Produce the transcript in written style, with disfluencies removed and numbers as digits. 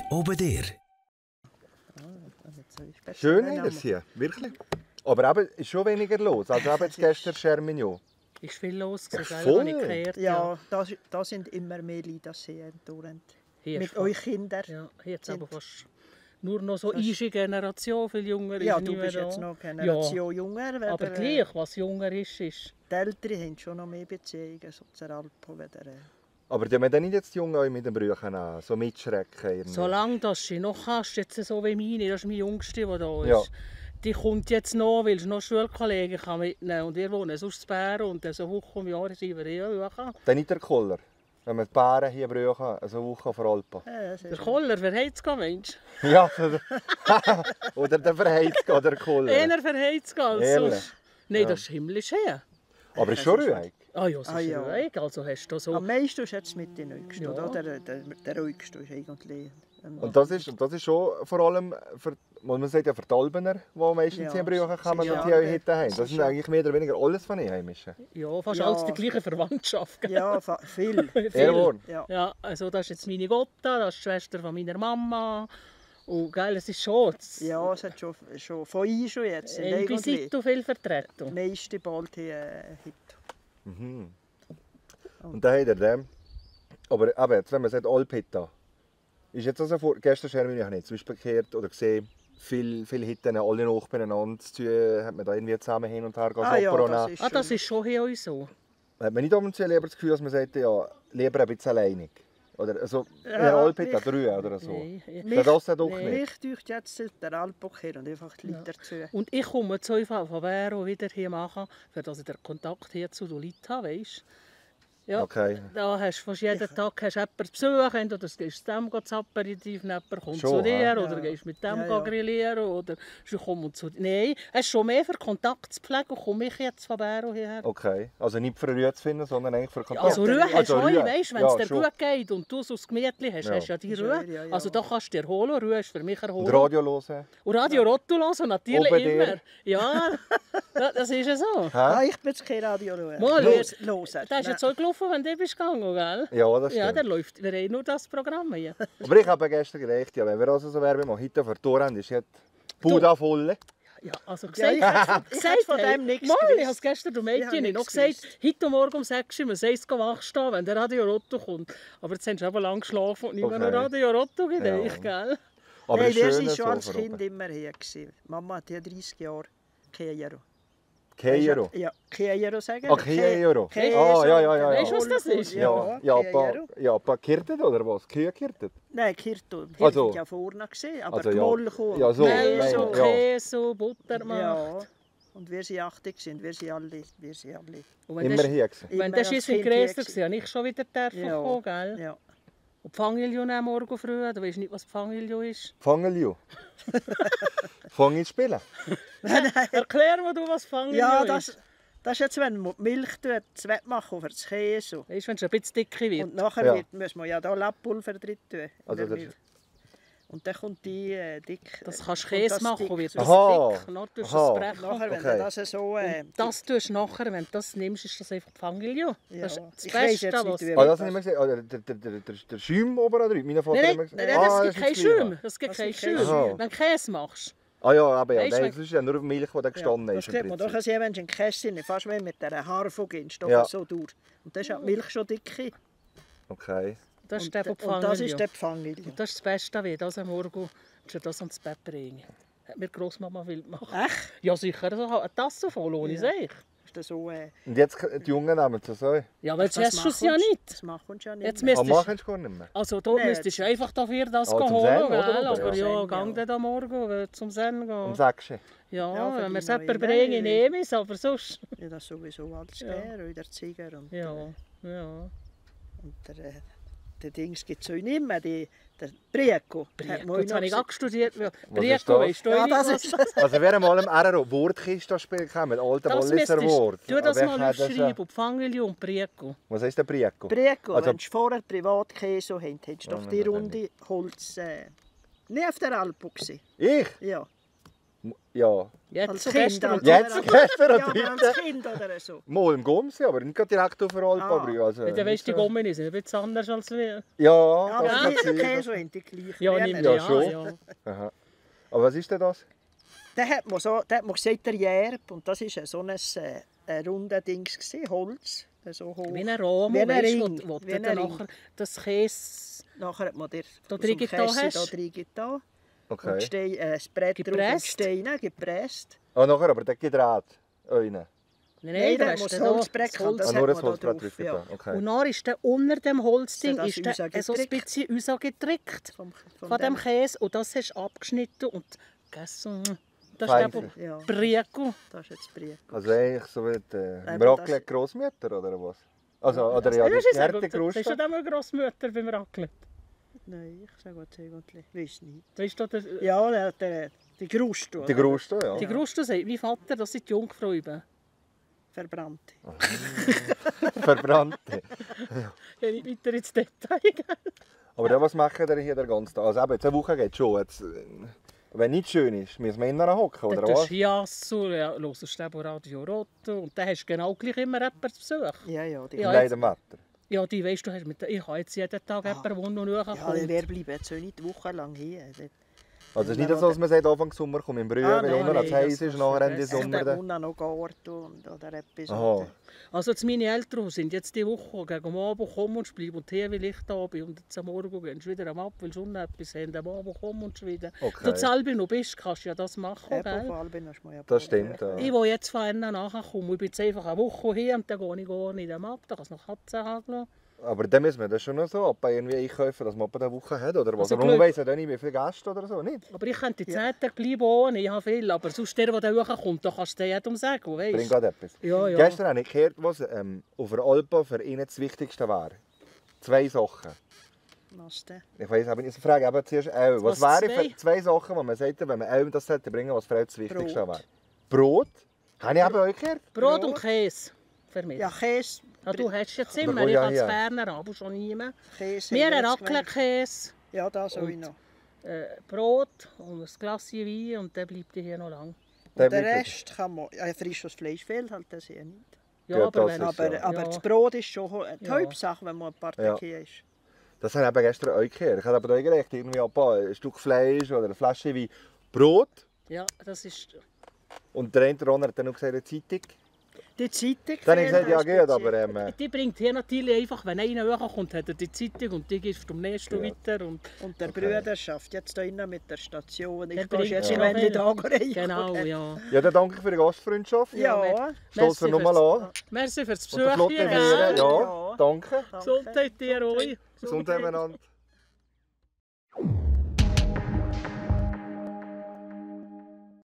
oben dir. Schön ist es hier, wirklich. Aber eben ist schon weniger los. Also eben jetzt gestern Schermignon. Ist viel los gewesen, Ja, gell, voll. habe ich gehört. Ja, da sind immer mehr Leute, das sehen. Hier Mit ist euch Kindern. Ja, jetzt aber fast nur noch so unsere Generation, viel jünger Ja, ist du nicht bist mehr jetzt da. noch Generation jünger. Aber gleich, was jünger ist. Die Älteren haben schon noch mehr Beziehungen so zur Alpo. Aber die haben dann nicht jetzt die Jungen mit den Brüchen an, so mitschrecken. Irgendwie. Solange du sie noch hast, jetzt so wie meine, das ist mein Jüngste, der da ist. Ja. Die kommt jetzt noch, weil sie noch Schulkollegen kann mitnehmen kann. Und wir wohnen sonst in Bären und so eine Woche im Jahr sind wir hier. Dann nicht der Koller. Wenn man die Bären hier brüchen, also eine Woche vor Alpen. Der Koller, wer hat es gehen, Mensch? Ja, oder der Verheizger, der Koller. Einer verheizt es als Ehrlich? sonst. Nein, das ist himmlisch her. Aber es ist schon ruhig. Ah ja, es ist ja. ruhig. Also hast du so... Am meisten ist jetzt mit den Neuesten, Ja. oder? Der ruhigste ist eigentlich... Und das ist schon vor allem, man sagt ja für die Albener, die meistens Ja, hier Brüchen kommen, ja, die hier Hütten haben. das Das ist sind ja- eigentlich mehr oder weniger alles von Einheimischen. Ja, fast Ja. alles die gleiche Verwandtschaft. Gell? Ja, viel. Jawohl. Ja. Ja, also das ist jetzt meine Gotta, das ist die Schwester von meiner Mama. Und geil, es ist schon... Ja, es hat schon von uns schon jetzt. Sind Ein eigentlich Visito viel die Vertretung. meisten bald hier heute. Und da hat er den. Aber eben, jetzt, wenn man sagt Alphitta, ist jetzt also gestern Schermini habe ich zum Beispiel gehört oder gesehen, viele Hitten, alle noch beieinander zu tun, hat man da irgendwie zusammen hin und her gehen. Das ist schon hier auch so. Hat man nicht ab und zu lieber das Gefühl, dass man sagt, ja, lieber ein bisschen alleinig? Oder also, Ja, eher Alphitta, ich- 3 oder so. Nein. Das auch nicht. Mich täuscht jetzt der Alpok her und einfach die Leute dazu. Und ich komme zu einfach von Vero wieder hier machen, für dass ich den Kontakt hier zu den Leuten habe, weißt? Ja, Okay. da hast du fast jeden Tag hast jemanden zu Besuch, entweder du gehst zu dem das Aperitif, jemand kommt Schon, zu dir, hä? oder Ja. gehst mit dem Ja, ja. grillieren, oder sie kommen zu dir. Nein, es ist schon mehr für Kontakt zu pflegen, und komme ich jetzt von Vero hierher. Okay. Also nicht für Ruhe zu finden, sondern eigentlich für Kontakt. Also Ruhe hast du auch, Ruhe. weißt, wenn es Ja, dir schon. gut geht und du so das Gemütli hast, Ja. hast du ja die Ist Ruhe. ja, ja. Also da kannst du dir erholen, Ruhe ist für mich Und erholen. Radio hören. Und Radio Rotto hören, natürlich Oben dir. immer. Ja, das ist ja so. Ah, ich bin jetzt kein Radio hören. Mal, Los. Der ist jetzt so gelaufen, wenn du bist gegangen, gell? Ja, das Ja, stimmt. der läuft. Wir haben nur das Programm hier. Aber ich habe gestern gedacht, ja, wenn wir also so Werbung machen, heute für die Tour haben, ist jetzt die Bude voll. Ja, also Ja, gesagt, ich hätte von dem nichts Mal, ich gewusst. habe es gestern dem Ich habe Mädchen noch nichts gesagt, heute Morgen um 6 Uhr, man soll es wachstehen, wenn der Radio Rotto kommt. Aber jetzt haben sie aber lang geschlafen und nicht mehr Okay. noch Radio Rotto gedacht, gell? Aber Nein, es wir ist sind schön schon so als für Kind oben. immer hier gewesen. Mama hat ja 30 Jahre Käjero. Keiro. Ja, Käjero sagen. Ah, Keiro. Käse. Ah, ja, ja, ja. Weißt du, ja. was das ist? Ja, ja, Käjero. ein paar Kirtet oder was? Kühe kirtet? Nein, Kirto. Also- Also, ja vorne gesehen, aber Also, die ja. Molko. Ja, so. Mehl, nein, so ja. Käse, Butter macht. Ja. Und wir sind 80 sind, wir sind alle. Und wenn Immer das, hier gewesen. wenn Immer das als ist in Kind hier Gräser gewesen. gewesen, habe ich schon wieder dürfen Ja. kommen, gell? Ja. Und Pfangilio am Morgen früh, du weißt nicht, was Pfangilio ist. Fangelju. Fang ich spielen. Erklär mir du, was Pfangilio Ja, ist. das ist jetzt, wenn man die Milch zu wett machen für das Käse. Weißt du, wenn es ein bisschen dicker wird. Und nachher Ja. müssen wir ja da Lappulver drin tun. in Also der das- Milch. Und dann kommt die dick. Das kannst du kommt Käse das machen, dick wird so. das Aha. dick. Dann tust du Aha. es brechen. Nachher, wenn Okay. du das so... Das tust du nachher, wenn du das nimmst, ist das einfach Pfangilio. Ja. Das ist das Ich weiss Beste, jetzt nicht, was... wie- Ah, das habe ich immer gesehen. Ah, der Schäum oben oder meine Vater Nein, hat immer nein, gesagt. nein, Ah, das gibt ist keinen das Gleiche. Schäum. Das gibt Das keinen gibt keinen Schäum. Schäum. Wenn du Käse machst. Ah ja, aber ja, Weisst du, nein, das ist ja nur Milch, die da gestanden das ist. im sieht man doch, Prinzip. als wenn du in Käse fast wie mit dieser Haarfug gehst, doch Ja. so durch. Und dann ist ja die Milch schon dicke. Okay. Das ist Und, der von und das Pfangilio. ist der Pfangilio. Und das ist das Beste, wie das am Morgen das ans Bett bringen. Hat mir Großmama will machen. Echt? Ja, sicher. So eine Tasse voll, ohne Ja. Seich. Ist das so... Und jetzt die Jungen nehmen es so. Ja, aber jetzt das hast du es machen ja uns- nicht. Das machen wir ja nicht. Jetzt mehr. Aber müsstest machen sie gar nicht mehr. also da Nein, müsstest du einfach dafür das zum holen, Sen, oder? gell? Oder? Aber Ja. ja, Sen, ja. gang dann am Morgen zum Sen gehen. Um 6 Uhr. Ja, Ja, für wenn wir die es jemanden neue bringen, Lehre. nehme ich es, aber sonst... Ja, das ist sowieso alles Ja. gern, der Ziger und, Ja, ja. und der Dings gibt es auch nicht mehr, der Brieko. Brieko, jetzt habe ich auch studiert. ist Brieko, das? weißt du Ja, nicht, das was ist das. Also wir haben mal im RRO Wortkiste spielen können, mit alten das Walliser müsstest Wort. du das Aber mal ich habe das, aufschreiben, Pfangilio und Brieko. Was heisst der Brieko? Brieko, Also- wenn du vorher Privatkäse habt, hättest du doch nein, die nein, runde Holz... nicht auf der Alpo gewesen. Ich? Ja. Ja. Jetzt Als so Kind, gestern und oder? Jetzt, gestern und Ja, aber heute. als Kind oder so. Mal im Gomsi, aber nicht gerade direkt auf der Alp. Ah. Also, Ja, weisst du, die so. Gommen sind ein bisschen anders als wir. Ja, Ja, das aber kann die sein. kennst du in die gleichen. Ja, Lernen. nimmt Ja, ja, schon. ja. Aha. Aber was ist denn das? Da hat man gesagt, der Järb, und das war so ein runder Dings, Holz. So hoch. Wie ein Rahmen, Wie ein weisst Ring, du, wo wie du ein dann Ring. nachher das Käse Nachher hat man dir Da aus dem drin da Kästchen hast. da drin da. Und Okay. das Brett drauf und Gepresst. Steine gepresst. Ah, nachher aber der gedreht. Einen. Nein, da da muss hast das du da Holzbrett das haben, Holz. das Ah, hat nur man ein da Holzbrett drauf, drauf. ja. Okay. Und dann ist der unter dem Holzding So, das ist der so ein rausgedrückt. bisschen rausgedrückt von dem Käse. Und das hast du abgeschnitten und gegessen. Das ist Feinste. der Ja. Brieko. Das ist jetzt Briek. Also eigentlich so wie die Eben Raclette Grossmütter oder was? Also, oder ja, die Sagst du Härtekruste. da mal Grossmutter beim Raclette? Nein, ich sage was eigentlich. Weiß nicht. Weißt du, der, Ja, die Grust, Die Kruste, ja. die Gruste sagt, mein Vater, das sind die Jungfräuben. Verbrannte. Verbrannte. Ja, nicht weiter ins Detail gehen. Aber ja, was machen wir hier den ganzen Tag? Also eben, jetzt eine Woche geht schon. Jetzt, wenn nicht schön ist, müssen wir innen hocken, oder Dann tust was? du Hiasso, ja, hörst du Radio Rotto und dann hast du genau gleich immer jemanden zu Besuch. Ja, ja. Die Ja, Im jetzt- leiden Wetter. Ja, die weisst du, hast mit, ich habe jetzt jeden Tag jemanden, der noch näher Ja, kommt. wer bleibt jetzt so nicht wochenlang hier? Also es ist nicht so, dass man sagt, Anfang Sommer kommt im Frühjahr, weil nein, unten als nein, heiß das ist, nachher Ende kannst Sommer. Der dann- Mund noch Garten oder etwas. Aha. Also jetzt meine Eltern sind jetzt die Woche gegen am Abend kommen und bleiben und hier, weil ich da bin. Und jetzt am Morgen gehen sie wieder am Ab, weil sie schon etwas haben. Am Abend kommen und schon wieder. Okay. Du selber noch bist, kannst du ja das machen, Eben, gell? vor allem hast du mal ein Das paar stimmt, Wochen. ja. Ich will jetzt von ihnen nachkommen. Ich bin jetzt einfach eine Woche hier und dann gehe ich gar nicht am Ab. Da kann es noch Katzen haben. Aber dann müssen wir das schon noch so ab, irgendwie einkaufen, dass man eine Woche hat, oder was? Also Aber man Glück- weiss ja dann nicht, wie viele Gäste oder so, nicht? Aber ich könnte 10 Tage bleiben ohne, ich habe viel. Aber sonst der da hochkommt, da kannst du dir jedem sagen, Bringt weißt gerade etwas. Ja, ja. Gestern habe ich gehört, was auf der Alpen für ihn das Wichtigste wäre. 2 Sachen. Was denn? Ich weiss aber nicht, so frage aber zuerst auch. Was Was, wären für 2 Sachen, die man sagt, wenn man auch das sollte bringen, was für ihn das Wichtigste Brot. wäre? Brot? Habe ich aber auch gehört. Brot und Käse. Für mich. Ja, Käse. Ja, du hast jetzt Aber immer, wo ich ja habe es hier? ferner, aber schon nie mehr. Käse Wir haben einen jetzt gemeint. Raclette-Käse, Ja, das soll ich Und- noch. Brot und ein Glas Wein und dann bleibt hier noch lang. Der Und den bleibt Rest kann man... Ja, frisches Fleisch fehlt halt das ja nicht. Ja, Ja, aber das wenn ist Aber, ja. aber Ja. das Brot ist schon die Ja. Hauptsache, wenn man ein Partei ist. Das habe ich eben gestern auch gehört. Ich habe aber auch gedacht, irgendwie ein Stück Fleisch oder eine Flasche Wein. Brot. Ja, das ist... Und der eine Ronner hat dann noch gesagt, eine Zeitung. Die Zeitung Dann habe ich gesagt, fehlt ja uns gut, aber Die bringt hier natürlich einfach, wenn einer hochkommt, hat er die Zeitung und die gibst du am nächsten Ja. weiter. Und Und der Okay. Bruder schafft jetzt da innen mit der Station. Der Ich bringt gehe jetzt ja im noch Ende wieder. da rein. genau, ja. Ja, dann danke ich für die Gastfreundschaft. Ja, Stoß wir nochmal an. Merci fürs Und der Besuch Flotte hier, Vieren. gell? Ja, Ja. danke. danke. Gesundheit dir, euch. Gesundheit miteinander.